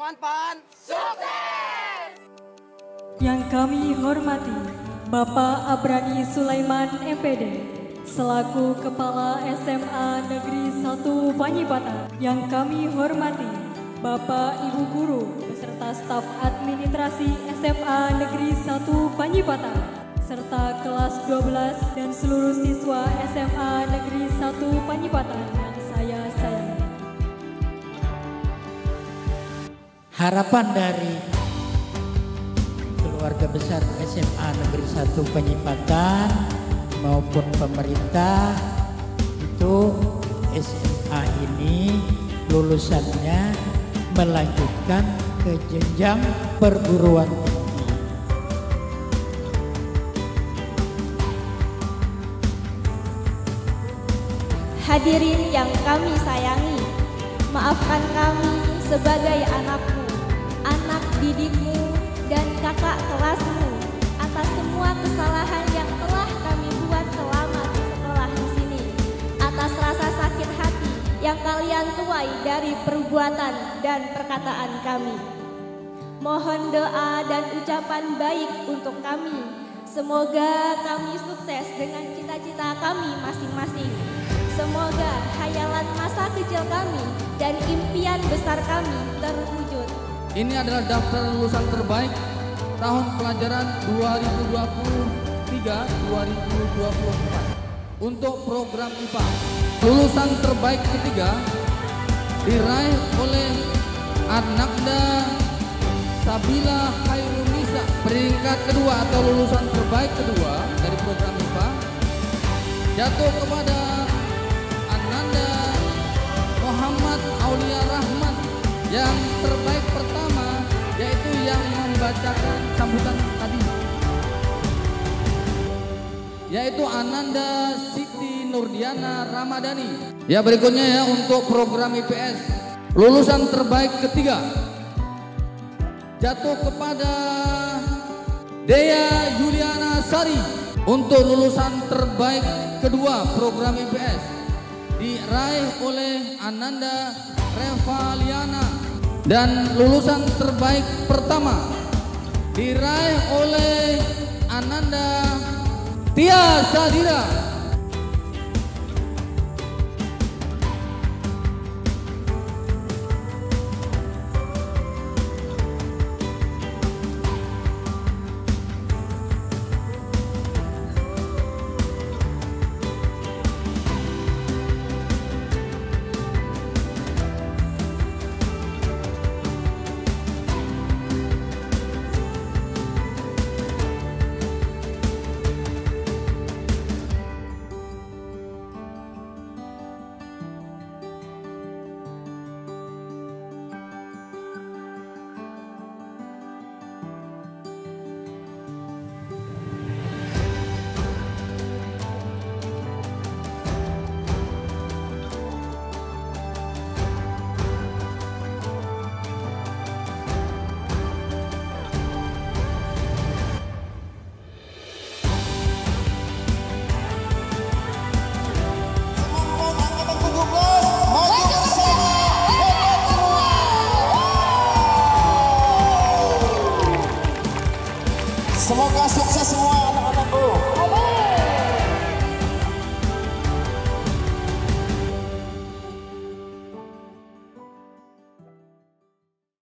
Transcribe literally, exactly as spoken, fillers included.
Pan-Pan sukses! Yang kami hormati Bapak Abrani Sulaiman M P D selaku Kepala S M A Negeri satu Panyipata. Yang kami hormati Bapak Ibu Guru beserta staf administrasi S M A Negeri satu Panyipata serta kelas dua belas dan seluruh siswa S M A Negeri satu Panyipata yang saya sayangi. Harapan dari keluarga besar S M A Negeri satu Panyipatan maupun pemerintah itu S M A ini lulusannya melanjutkan ke jenjang perguruan tinggi. Hadirin yang kami sayangi, maafkan kami sebagai anakmu, anak didikmu, dan kakak kelasmu atas semua kesalahan yang telah kami buat selama di sekolah di sini, atas rasa sakit hati yang kalian tuai dari perbuatan dan perkataan kami. Mohon doa dan ucapan baik untuk kami. Semoga kami sukses dengan cita-cita kami masing-masing. Semoga hayalan masa kecil kami dan impian besar kami terwujud. Ini adalah daftar lulusan terbaik tahun pelajaran dua ribu dua puluh tiga dua ribu dua puluh empat untuk program I P A. Lulusan terbaik ketiga diraih oleh Ananda Sabila Khairunisa. Peringkat kedua atau lulusan terbaik kedua dari program I P A jatuh kepada Ananda Muhammad Aulia Rahman. Yang terbaik pertama yaitu yang membacakan sambutan tadi, yaitu Ananda Siti Nurdiana Ramadhani. Ya, berikutnya ya untuk program I P S lulusan terbaik ketiga jatuh kepada Dea Yuliana Sari. Untuk lulusan terbaik kedua program I P S diraih oleh Ananda Revaliana. Dan lulusan terbaik pertama diraih oleh Ananda Tia Sadira. Semoga sukses semua.